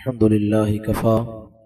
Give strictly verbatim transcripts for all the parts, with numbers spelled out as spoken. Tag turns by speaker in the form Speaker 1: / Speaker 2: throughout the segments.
Speaker 1: الحمد لله كفى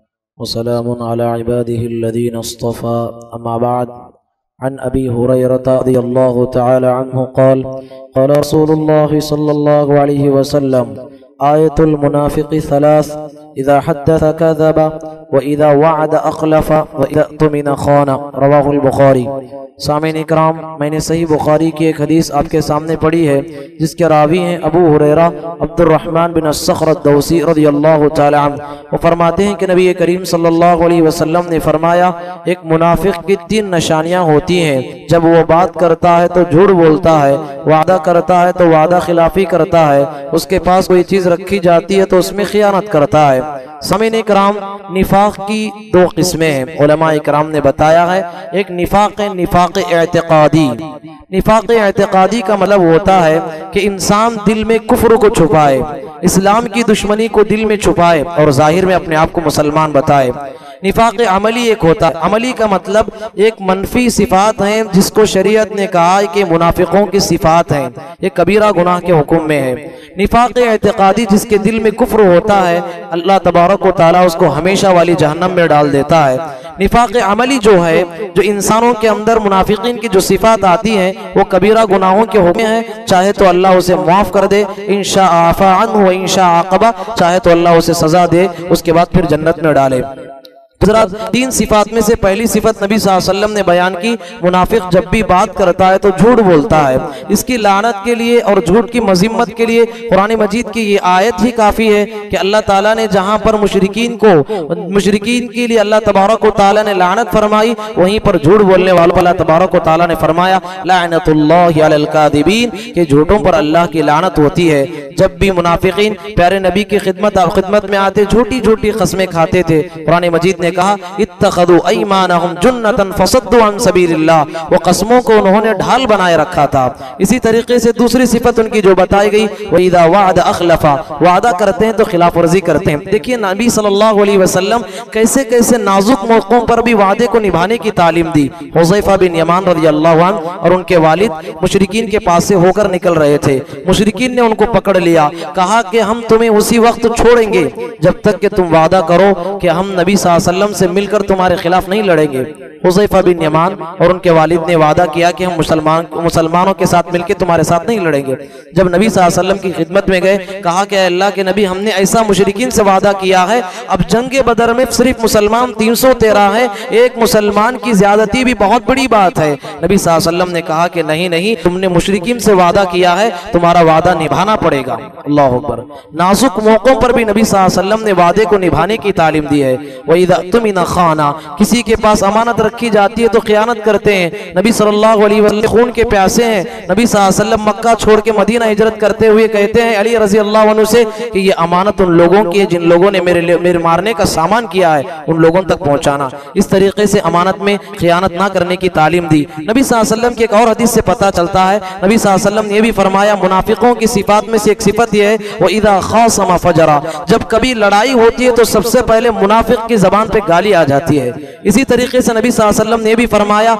Speaker 1: وسلام على عباده الذين اصطفى أما بعد. عن أبي هريرة رضي الله تعالى عنه قال قال رسول الله صلى الله عليه وسلم آية المنافق ثلاث إذا حدث كذب وإذا وعد أخلف وإذا اؤتمن خان. رواہ البخاری. سامعین اکرام، میں نے صحیح بخاری کی ایک حدیث آپ کے سامنے پڑھی ہے جس کے راوی ہیں ابو ہریرہ عبد الرحمن بن الصخر الدوسی رضی اللہ تعالی عنہ. وہ فرماتے ہیں کہ نبی کریم صلی اللہ علیہ وسلم نے فرمایا ایک منافق کی تین نشانیاں ہوتی ہیں. جب وہ بات کرتا ہے تو جھوٹ بولتا ہے، وعدہ کرتا ہے تو وعدہ خلافی کرتا ہے، اس کے پاس کوئی چیز رکھی جاتی ہے تو اس میں خیانت کرتا ہے. سامعین اکرام، نفاق کی دو قسمیں ہیں. علماء اکرام نے بتایا ہے ایک نفاق ہے نفاق اعتقادی. نفاق اعتقادی کا مطلب ہوتا ہے کہ انسان دل میں کفر کو چھپائے، اسلام کی دشمنی کو دل میں چھپائے اور ظاہر میں اپنے آپ کو مسلمان بتائے. نفاق عملی ایک ہوتا ہے. عملی کا مطلب ایک منفی صفات ہیں جس کو شریعت نے کہا ہے کہ منافقوں کی صفات ہیں، یہ کبیرہ گناہ کے حکم میں ہے. نفاق اعتقادی جس کے دل میں کفر ہوتا ہے اللہ تبارک و تعالیٰ اس کو ہمیشہ والی جہنم میں ڈال دیتا ہے. نفاق عملی جو ہے، جو انسانوں کے اندر منافقین کی جو صفات آتی ہیں وہ کبیرہ گناہوں کے حکم ہیں. چاہے تو اللہ اسے معاف کر دے، انشاء عفا عنہ و انشاء عاقبہ، چاہے تو اللہ اسے سزا دے، اس کے بعد پھر جنت میں ڈالے. حضرات، تین صفات میں سے پہلی صفت نبی صلی اللہ علیہ وسلم نے بیان کی، منافق جب بھی بات کرتا ہے تو جھوٹ بولتا ہے. اس کی لعنت کے لیے اور جھوٹ کی مذمت کے لیے قرآن مجید کی یہ آیت ہی کافی ہے کہ اللہ تعالیٰ نے جہاں پر مشرکین کو مشرکین کے لیے اللہ تبارک و تعالیٰ نے لعنت فرمائی، وہیں پر جھوٹ بولنے والوں پر اللہ تبارک و تعالیٰ نے فرمایا لعنت اللہ علی الکاذبین، کہ جھوٹوں پر اللہ کی لعنت ہوتی ہے. جب بھی منافقین پیارے نبی کی خدمت خدمت میں آتے جھوٹی جھوٹی قسمیں کھاتے تھے. قرآن مجید نے کہا اتخذوا ایمانہم جنتا فصدوا عن سبیل اللہ، وہ قسموں کو انہوں نے ڈھال بنائے رکھا تھا. اسی طریقے سے دوسری صفت ان کی جو بتائی گئی وَإِذَا وَعَدَ أَخْلَفَ، وعدہ کرتے ہیں تو خلاف ورزی کرتے ہیں. دیکھیے نبی صلی اللہ علیہ وسلم کیسے کیسے نازک موقعوں پر بھی وعدے کو نبھانے کی تعلیم دی. حذیفہ بن یمان رضی اللہ عنہ اور ان کے والد مشرکین کے پاس سے ہو کر نکل رہے تھے. مشرکین نے ان کو پکڑ لیا، کہا کہ ہم تمہیں اسی وقت چھوڑیں گے جب تک کہ تم وعدہ کرو کہ ہم نبی صلی اللہ علیہ وسلم سے مل کر تمہارے خلاف نہیں لڑیں گے. حذیفہ بن یمان اور ان کے والد نے وعدہ کیا کہ ہم مسلمان مسلمانوں کے ساتھ مل کے تمہارے ساتھ نہیں لڑیں گے. جب نبی صلی اللہ علیہ وسلم کی خدمت میں گئے، کہا کہ اے اللہ کے نبی، ہم نے ایسا مشرکین سے وعدہ کیا ہے، اب جنگ بدر میں صرف مسلمان تین سو تیرہ ہیں، ایک مسلمان کی زیادتی بھی بہت بڑی بات ہے. نبی صلی اللہ علیہ وسلم نے کہا کہ نہیں نہیں، تم نے مشرکین سے وعدہ کیا ہے، تمہارا وعدہ نبھانا پڑے گا. اللہ اکبر. نازک موقعوں پر بھی نبی صلی اللہ علیہ وسلم نے وعدے کو نبھانے کی تعلیم دی ہے. وَإِذَا اؤْتُمِنَ خَانَ، کسی کے پاس امانت رکھی جاتی ہے تو خیانت کرتے ہیں. نبی صلی اللہ علیہ وسلم خون کے پیاسے ہیں. نبی صلی اللہ علیہ وسلم مکہ چھوڑ کے مدینہ ہجرت کرتے ہوئے کہتے ہیں علی رضی اللہ عنہ سے کہ یہ امانت ان لوگوں کی ہے جن لوگوں نے میرے میرے مارنے کا سامان کیا ہے، ان لوگوں تک پہنچانا. اس طریقے سے امانت میں خیانت نہ کرنے کی تعلیم دی. نبی صلی اللہ علیہ وسلم کی ایک اور حدیث سے پتہ چلتا ہے، نبی صلی اللہ علیہ وسلم نے یہ بھی فرمایا منافقوں کی صفات میں سے ایک صفت یہ ہے وَإِذَا خَاصَمَ فَجَرَ، جب کبھی لڑائی ہوتی ہے تو سب سے پہلے منافق کی زبان پہ گالی آ جاتی ہے. اسی طریقے سے نبی صلی اللہ علیہ وسلم نے بھی فرمایا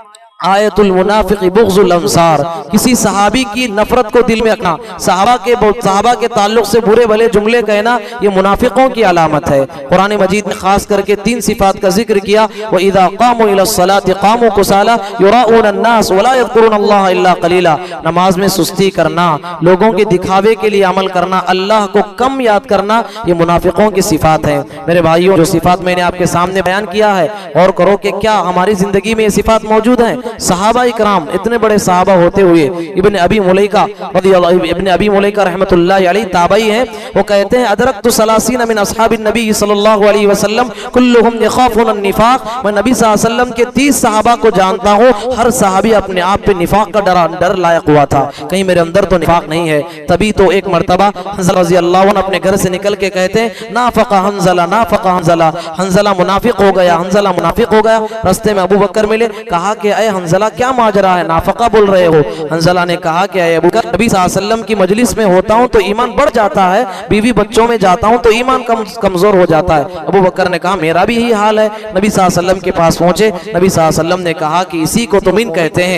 Speaker 1: آیت المنافق بغض الانصار، کسی صحابی کی نفرت کو دل میں رکھنا، صحابہ کے صحابہ کے تعلق سے برے بھلے جملے کہنا، یہ منافقوں کی علامت ہے. قرآن مجید نے خاص کر کے تین صفات کا ذکر کیا وَإِذَا قَامُوا إِلَى الصَّلَاةِ قَامُوا كُسَالَىٰ يُرَاءُونَ النَّاسَ وَلَا يَذْكُرُونَ اللَّهَ إِلَّا قَلِيلًا، نماز میں سستی کرنا، لوگوں کے دکھاوے کے لیے عمل کرنا، اللہ کو کم یاد کرنا، یہ منافقوں کی صفات ہیں. میرے بھائیوں، جو صفات میں نے آپ کے سامنے بیان کیا ہے اور کرو کہ کیا ہماری زندگی میں یہ صفات موجود ہیں. صحابہ اکرام اتنے بڑے صحابہ ہوتے ہوئے ابن ابی ملیکہ رضی اللہ ابن ابی ملیکہ رحمت اللہ علیہ تابعی ہیں، وہ کہتے ہیں ادرکت ثلاثین من اصحاب النبی صلی اللہ علیہ وسلم کلہم یخافون النفاق، میں نبی صلی اللہ علیہ وسلم کے تیس صحابہ کو جانتا ہوں، ہر صحابی اپنے آپ پہ نفاق کا ڈر ڈر لائق ہوا تھا، کہیں میرے اندر تو نفاق نہیں ہے. تبھی تو ایک مرتبہ حنظلہ رضی اللہ عنہ اپنے گھر سے نکل کے کہتے ہیں نافق حنظلہ نافق حنظلہ، حنظلہ منافق ہو گیا، حنظلہ منافق ہو گیا. رستے میں ابو بکر ملے، کہا کہ اے حنظلہ کیا ماجرا ہے، نافقہ بول رہے ہو؟ حنظلہ نے کہا کہ اے ابو بکر، نبی صلی اللہ علیہ وسلم کی مجلس میں ہوتا ہوں تو ایمان بڑھ جاتا ہے، بیوی بچوں میں جاتا ہوں تو ایمان کمزور ہو جاتا ہے. ابو بکر نے کہا میرا بھی یہی حال ہے. نبی صلی اللہ علیہ وسلم کے پاس پہنچے، نبی صلی اللہ علیہ وسلم نے کہا کہ اسی کو تمین کہتے ہیں.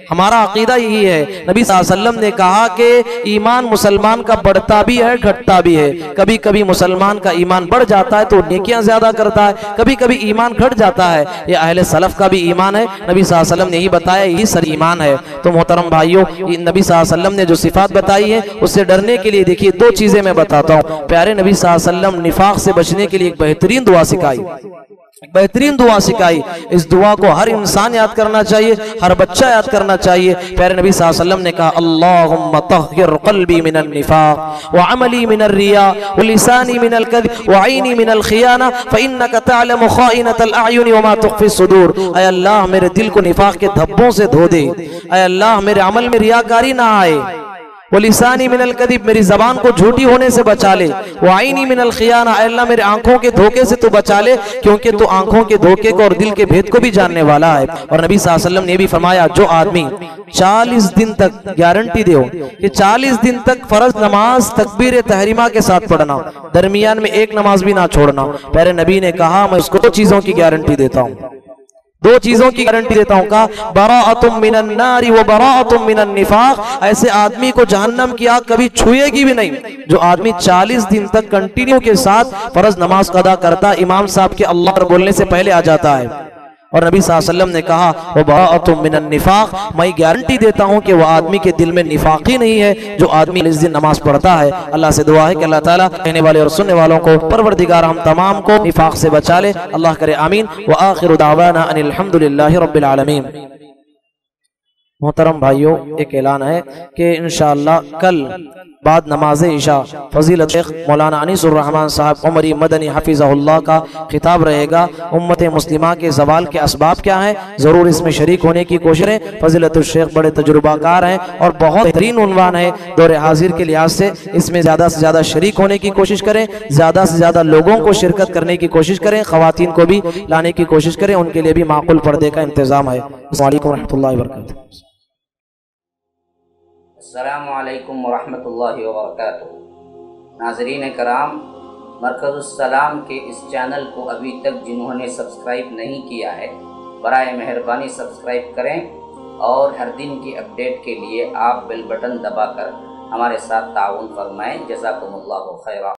Speaker 1: ہمارا عقیدہ یہی ہے۔ نبی صلی اللہ علیہ وسلم نے کہا کہ ایمان مسلمان کا بڑھتا بھی ہے گھٹتا بھی ہے، کبھی کبھی مسلمان کا ایمان بڑھ جاتا ہے تو نیکیاں زیادہ کرتا ہے، کبھی کبھی ایمان گھٹ جاتا ہے۔ یہ اہل سلف کا بھی ایمان ہے، نبی صلی اللہ علیہ وسلم نے یہی بتایا، یہی سر ایمان ہے۔ تو محترم بھائیوں، نبی صلی اللہ علیہ وسلم نے جو صفات بتائی ہے اس سے ڈرنے کے لیے دیکھیے دو چیزیں میں بتاتا ہوں۔ پیارے نبی صلی اللہ علیہ وسلم نفاق سے بچنے کے لیے ایک بہترین دعا سکھائی، بہترین دعا سکھائی۔ اس دعا کو ہر انسان یاد کرنا چاہیے، ہر بچہ یاد کرنا چاہیے۔ پیارے نبی صلی اللہ علیہ وسلم نے کہا اللہم طہر قلبی من النفاق وعملی من الریاء ولسانی من الکذب وعینی من الخیانہ فإنک تعلم خائنۃ الاعین وما تخفی الصدور۔ اے اللہ میرے دل کو نفاق کے دھبوں سے دھو دے، اے اللہ میرے عمل میں ریاکاری نہ آئے، وَلِسَانِ مِنَ الْكَذِبِ میری زبان کو جھوٹی ہونے سے بچا لے، وَعَيْنِي مِنَ الْخِيَانَةِ اے اللہ میرے آنکھوں کے دھوکے سے تو بچا لے، کیونکہ تو آنکھوں کے دھوکے کو اور دل کے بھید کو بھی جاننے والا ہے۔ اور نبی صلی اللہ علیہ وسلم نے بھی فرمایا جو آدمی چالیس دن تک گارنٹی دے کہ چالیس دن تک فرض نماز تکبیر تحریمہ کے ساتھ پڑھنا، درمیان میں ایک نماز بھی نہ چھوڑنا، پیارے نبی نے کہا میں اس کو دو چیزوں کی گارنٹی دیتا ہوں، دو چیزوں کی گارنٹی دیتا ہوں، کہا براءۃ من النار و براءۃ من النفاق، ایسے آدمی کو جہنم کی آگ کبھی چھوئے گی بھی نہیں جو آدمی چالیس دن تک کنٹینیو کے ساتھ فرض نماز ادا کرتا، امام صاحب کے اللہ پر بولنے سے پہلے آ جاتا ہے۔ اور نبی صلی اللہ علیہ وسلم نے کہا وہ براءۃ من النفاق، میں گارنٹی دیتا ہوں کہ وہ آدمی کے دل میں نفاق ہی نہیں ہے جو آدمی اس دن نماز پڑھتا ہے۔ اللہ سے دعا ہے کہ اللہ تعالیٰ کہنے والے اور سننے والوں کو پروردگار ہم تمام کو نفاق سے بچا لے، اللہ کرے آمین۔ وآخر دعوانا ان الحمدللہ رب العالمین۔ محترم بھائیوں، ایک اعلان ہے کہ انشاءاللہ کل بعد نماز عشاء فضیلت شیخ مولانا انیس الرحمن صاحب عمری مدنی حفظہ اللہ کا خطاب رہے گا، امت مسلمہ کے زوال کے اسباب کیا ہیں، ضرور اس میں شریک ہونے کی کوشش کریں۔ فضیلت الشیخ بڑے تجربہ کار ہیں اور بہت بہترین عنوان ہے دور حاضر کے لحاظ سے، اس میں زیادہ سے زیادہ شریک ہونے کی کوشش کریں، زیادہ سے زیادہ لوگوں کو شرکت کرنے کی کوشش کریں، خواتین کو بھی لانے کی کوشش کریں، ان کے لیے بھی معقول پردے کا انتظام ہے۔ السلام علیکم ورحمۃ اللہ وبرکاتہ۔
Speaker 2: السلام علیکم ورحمۃ اللہ وبرکاتہ۔ ناظرین کرام، مرکز السلام کے اس چینل کو ابھی تک جنہوں نے سبسکرائب نہیں کیا ہے برائے مہربانی سبسکرائب کریں، اور ہر دن کی اپڈیٹ کے لیے آپ بیل بٹن دبا کر ہمارے ساتھ تعاون فرمائیں۔ جزاکم اللہ خیرا۔